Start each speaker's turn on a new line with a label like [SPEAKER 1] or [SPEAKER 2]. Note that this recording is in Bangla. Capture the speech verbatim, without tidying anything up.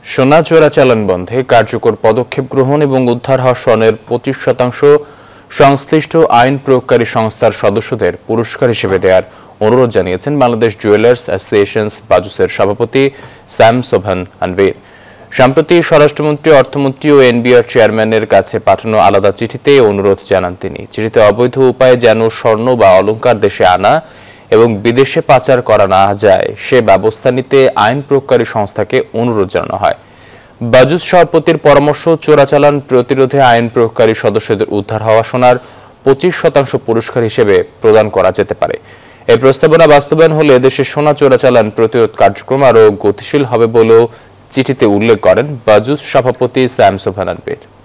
[SPEAKER 1] সোনা চোরাচালান বন্ধে কার্যকর পদক্ষেপ গ্রহণ এবং উদ্ধার হওয়া স্বর্ণের পঁচিশ শতাংশ সংশ্লিষ্ট আইন প্রয়োগকারী সংস্থার সদস্যদের পুরস্কার হিসেবে দেওয়ার অনুরোধ জানিয়েছেন বাংলাদেশ জুয়েলার্স অ্যাসোসিয়েশন বাজুসের সভাপতি স্যাম সোবহান আনভীর। সম্প্রতি স্বরাষ্ট্রমন্ত্রী, অর্থমন্ত্রী ও এনবিআর চেয়ারম্যানের কাছে পাঠানো আলাদা চিঠিতে অনুরোধ জানান তিনি। চিঠিতে অবৈধ উপায়ে যেন স্বর্ণ বা অলংকার দেশে আনা এবং বিদেশে পাচার করা না যায় সে ব্যবস্থা নিতে আইন প্রয়োগকারী সংস্থাকে অনুরোধ জানানো হয়। বাজুস সভাপতির পরামর্শ, চোরাচালান প্রতিরোধে আইন প্রয়োগকারী সদস্যদের উদ্ধার হওয়া সোনার পঁচিশ শতাংশ পুরস্কার হিসেবে প্রদান করা যেতে পারে। এই প্রস্তাবনা বাস্তবায়ন হলে দেশে সোনা চোরাচালান প্রতিরোধ কার্যক্রম আরও গতিশীল হবে বলেও চিঠিতে উল্লেখ করেন বাজুস সভাপতি স্যাম সোবহান আনভীর।